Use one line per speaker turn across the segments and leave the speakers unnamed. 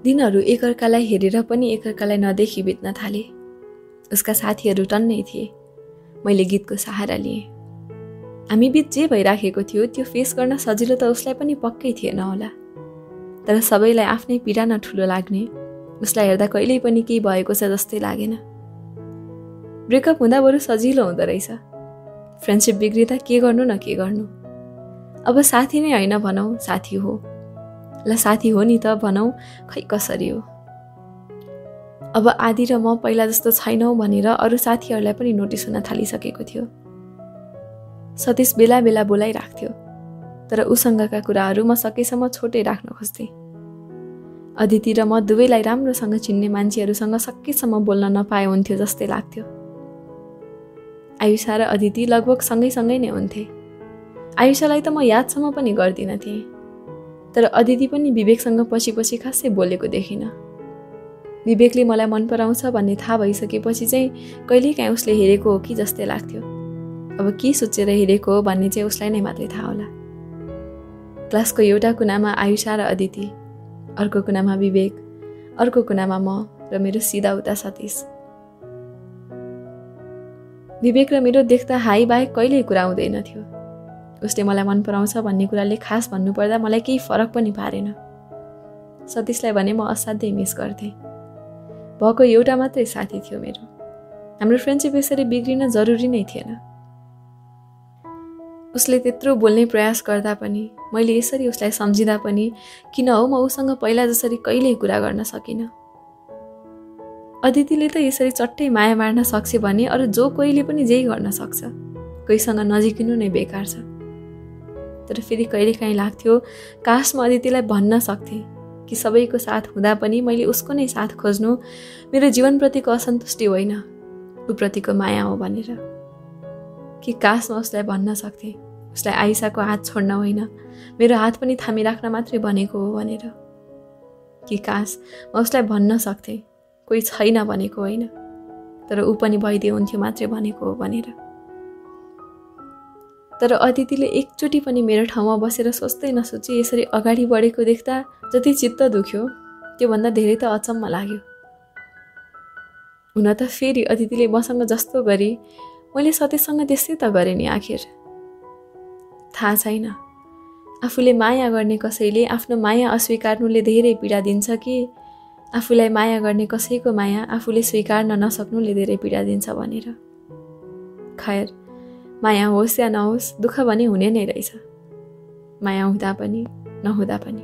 दिनहरू एकअर्कालाई हेरेर पनि एकअर्कालाई नदेखी बित्न थाले। उसका साथीहरू टन्नै थिए। मैले गीतको सहारा लिएँ। हामी बीच जे भइराखेको थियो त्यो फेस गर्न सजिलो त उसलाई पनि पक्कै थिएन होला, तर सबैलाई आफ्नै पीडा न ठुलो लाग्ने, उसलाई हेर्दा कहिल्यै पनि केही भएको छ जस्तै लागेन। ब्रेकअप हुँदा बरु सजिलो हुँदो रहेछ। फ्रेन्डसिप बिग्रिँदा के गर्नु न के गर्नु। अब साथी नै होइन भनौँ, साथी हो। ल साथी हो नि त भनौँ, खै कसरी हो। अब आदि र म पहिला जस्तो छैनौँ भनेर अरू साथीहरूलाई पनि नोटिस हुन थालिसकेको थियो। सतीश बेला बेला बोलाइराख्थ्यो, तर उसँगका कुराहरू म सकेसम्म छोटै राख्न खोज्थेँ। अदिति र म दुवैलाई राम्रोसँग चिन्ने मान्छेहरूसँग सकेसम्म बोल्न नपाए हुन्थ्यो जस्तै लाग्थ्यो। आयुषा र अदिति लगभग सँगै नै हुन्थे। आयुषालाई त म यादसम्म पनि गर्दिन थिएँ, तर अदिति पनि विवेकसँग पछि पछि खासै बोलेको देखिनँ। विवेकले मलाई मन पराउँछ भन्ने थाहा भइसकेपछि चाहिँ कहिलेकाहीँ उसले हेरेको हो कि जस्तै लाग्थ्यो। अब के सोचेर हेरेको हो भन्ने चाहिँ उसलाई नै मात्रै थाहा होला। क्लासको एउटा कुनामा आयुषा र अदिति, अर्को कुनामा विवेक, अर्को कुनामा म र मेरो सिधा उता सतीश। विवेक र मेरो देख्दा हाई बाहेक कहिल्यै कुरा हुँदैन थियो। उसले मलाई मन पराउँछ भन्ने कुराले खास भन्नुपर्दा मलाई केही फरक पनि पारेन। सतीशलाई भने म असाध्यै मिस गर्थेँ। भएको एउटा मात्रै साथी थियो मेरो। हाम्रो फ्रेन्डसिप यसरी बिग्रिन जरुरी नै थिएन। उसले त्यत्रो बोल्ने प्रयास गर्दा पनि, मैले यसरी उसलाई सम्झिँदा पनि किन हो म उसँग पहिला जसरी कहिल्यै कुरा गर्न सकिनँ। अदितिले त यसरी चट्टै माया मार्न सक्छ भने अरू जो कोहीले पनि जेही गर्न सक्छ। कोहीसँग नजिकिनु नै बेकार छ। तर फेरि कहिलेकाहीँ लाग्थ्यो काश म अदितिलाई भन्न सक्थेँ कि सबैको साथ हुँदा पनि मैले उसको नै साथ खोज्नु मेरो जीवनप्रतिको असन्तुष्टि होइन, उप्रतिको माया हो भनेर। कि काश म उसलाई भन्न सक्थेँ उसलाई आइसाको हात छोड्न होइन, मेरो हात पनि थामिराख्न मात्रै भनेको हो भनेर। कि काश म उसलाई भन्न सक्थेँ कोही छैन भनेको होइन, तर ऊ पनि भइदिए हुन्थ्यो मात्रै भनेको हो भनेर। तर अदितिले एकचोटि पनि मेरो ठाउँमा बसेर सोच्दै नसोची यसरी अगाडि बढेको देख्दा जति चित्त दुख्यो त्योभन्दा धेरै त अचम्म लाग्यो। हुन त फेरि अदितिले मसँग जस्तो गरी मैले सतीशसँग त्यस्तै त गरेँ नि आखिर। थाहा छैन आफूले माया गर्ने कसैले आफ्नो माया अस्वीकार्नुले धेरै पीडा दिन्छ कि आफूलाई माया गर्ने कसैको माया आफूले स्वीकार्न नसक्नुले धेरै पीडा दिन्छ भनेर। खैर माया होस् या नहोस् दुःख भने हुने नै रहेछ, माया हुँदा पनि नहुँदा पनि।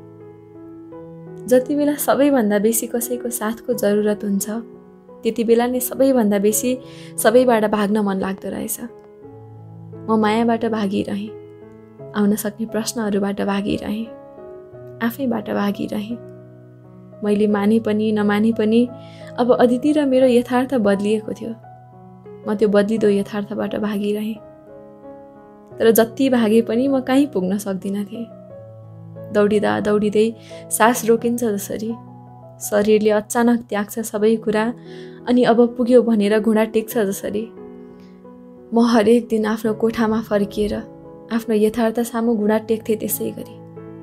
जति बेला सबैभन्दा बेसी कसैको साथको जरुरत हुन्छ त्यति बेला नै सबैभन्दा बेसी सबैबाट भाग्न मन लाग्दो रहेछ। म मायाबाट भागिरहेँ, आउन सक्ने प्रश्नहरूबाट भागिरहेँ, आफैबाट भागिरहेँ। मैले माने पनि नमाने पनि अब अदिति र मेरो यथार्थ बदलिएको थियो। म त्यो बदलिदो यथार्थबाट भागिरहेँ। तर जति भागे पनि म कहीँ पुग्न सक्दिन थिएँ। दौडिँदा दौडिँदै सास रोकिन्छ जसरी शरीरले अचानक त्याग्छ सबै कुरा अनि अब पुग्यो भनेर घुँडा टेक्छ जसरी म हरेक दिन आफ्नो कोठामा फर्किएर आफ्नो यथार्थ सामु घुँडा टेक्थे त्यसै गरी।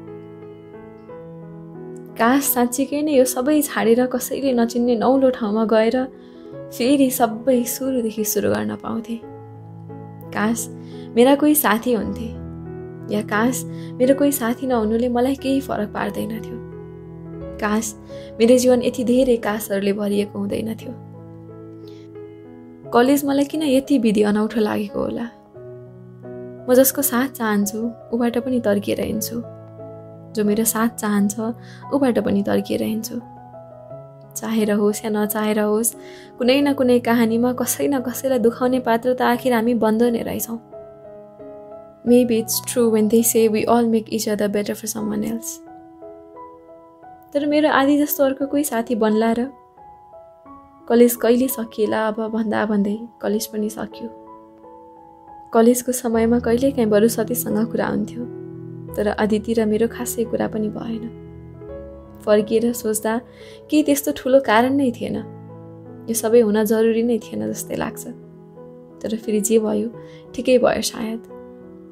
काश साँच्चीकै नै यो सबै छाडेर कसैले नचिन्ने नौलो ठाउँमा गएर फेरि सबै सुरुदेखि सुरु गर्न पाउँथे। काश मेरा कोही साथी हुन्थे, या काश मेरो कोही साथी नहुनुले मलाई केही फरक पार्दैन थियो। काश मेरो जीवन यति धेरै काशहरूले भरिएको हुँदैन थियो। कलेज मलाई किन यति विधि अनौठो लागेको होला। म जसको साथ चाहन्छु उबाट पनि तर्किएर हिँड्छु, जो मेरो साथ चाहन्छ उबाट पनि तर्किएर हिँड्छु। चाहेर होस् या नचाहेर होस् कुनै न कुनै कहानीमा कसै न कसैलाई दुखाउने पात्र त आखिर हामी बन्द नै रहेछौँ। Maybe it's true when they say we all make each other better for someone else. तर मेरो आदि जस्तो अर्को कोही साथी बन्ला र? कलेज कहिले सकिएला अब भन्दा भन्दै कलेज पनि सकियो। कलेजको समयमा कहिलेकाहीँ बरु सतीशसँग कुरा हुन्थ्यो, तर अदिति र मेरो खासै कुरा पनि भएन। फर्किएर सोच्दा केही त्यस्तो ठुलो कारण नै थिएन, यो सबै हुन जरुरी नै थिएन जस्तै लाग्छ। तर फेरि जे भयो ठिकै भयो सायद।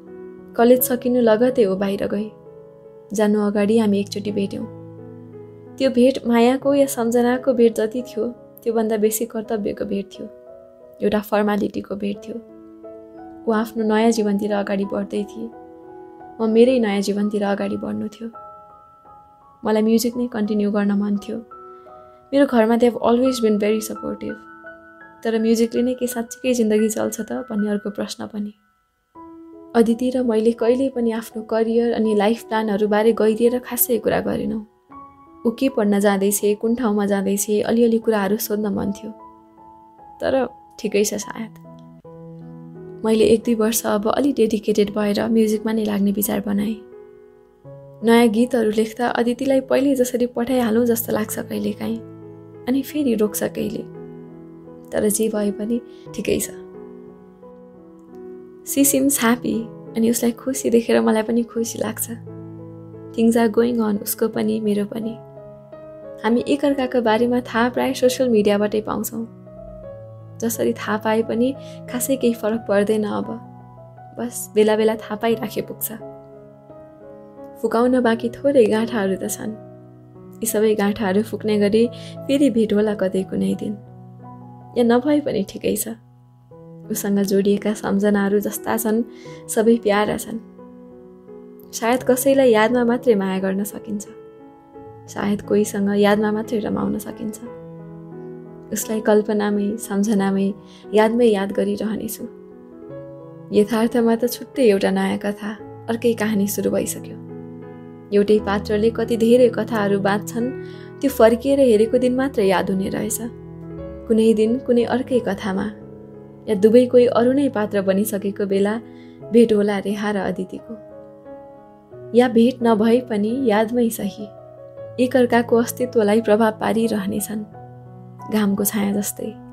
कलेज सकिनु लगतै हो बाहिर गए। जानु अगाडि हामी एकचोटि भेट्यौँ। त्यो भेट मायाको या सम्झनाको भेट जति थियो त्योभन्दा बेसी कर्तव्यको भेट थियो, एउटा फर्मालिटीको भेट थियो। ऊ आफ्नो नयाँ जीवनतिर अगाडि बढ्दै थिए, म मेरै नयाँ जीवनतिर अगाडि बढ्नु थियो। मलाई म्युजिक नै कन्टिन्यू गर्न मन थियो। मेरो घरमा they have always been very supportive. तर म्युजिकले नै के साँच्चीकै जिन्दगी चल्छ त भन्ने अर्को प्रश्न पनि। अदिति र मैले कहिल्यै पनि आफ्नो करियर अनि लाइफ प्लानहरूबारे गहिरिएर खासै कुरा गरेनौँ। ऊ के पढ्न जाँदैछ, कुन ठाउँमा जाँदैछ, अलिअलि कुराहरू सोध्न मन थियो। तर ठिकै छ सायद। मैले 1-2 वर्ष अब अलि डेडिकेटेड भएर म्युजिकमा नै लाग्ने विचार बनाएँ। नयाँ गीतहरू लेख्दा अदितिलाई पहिले जसरी पठाइहालौँ जस्तो लाग्छ कहिलेकाहीँ, अनि फेरि रोक्छ कहिले। तर जे भए पनि ठिकै छ। सी सिम्स ह्याप्पी, अनि उसलाई खुसी देखेर मलाई पनि खुसी लाग्छ। थिङ्स आर गोइङ अन, उसको पनि मेरो पनि। हामी एकअर्काको बारेमा थाहा प्रायः सोसियल मिडियाबाटै पाउँछौँ। जसरी थाहा पाए पनि खासै केही फरक पर्दैन अब, बस बेला बेला थाहा पाइराखे पुग्छ। फुकाउन बाँकी थोरै गाँठाहरू त छन्। यी सबै गाँठाहरू फुक्ने गरी फेरि भेट होला कतै कुनै दिन, या नभए पनि ठिकै छ। उसँग जोडिएका सम्झनाहरू जस्ता छन्, सबै प्यारा छन्। सायद कसैलाई यादमा मात्रै माया गर्न सकिन्छ, सायद कोहीसँग यादमा मात्रै रमाउन सकिन्छ। उसलाई कल्पनामै, सम्झनामै, यादमै याद गरिरहनेछु। यथार्थमा त छुट्टै एउटा नयाँ कथा, अर्कै कहानी सुरु भइसक्यो। एउटै पात्रले कति धेरै कथाहरू बाँच्छन्, त्यो फर्किएर हेरेको दिन मात्र याद हुने रहेछ। कुनै दिन कुनै अर्कै कथामा, या दुवै कोही अरू नै पात्र बनिसकेको बेला भेट होला रेहा र अदितिको। या भेट नभए पनि यादमै सही, एकअर्काको अस्तित्वलाई प्रभाव पारिरहनेछन्, घामको छाया जस्तै।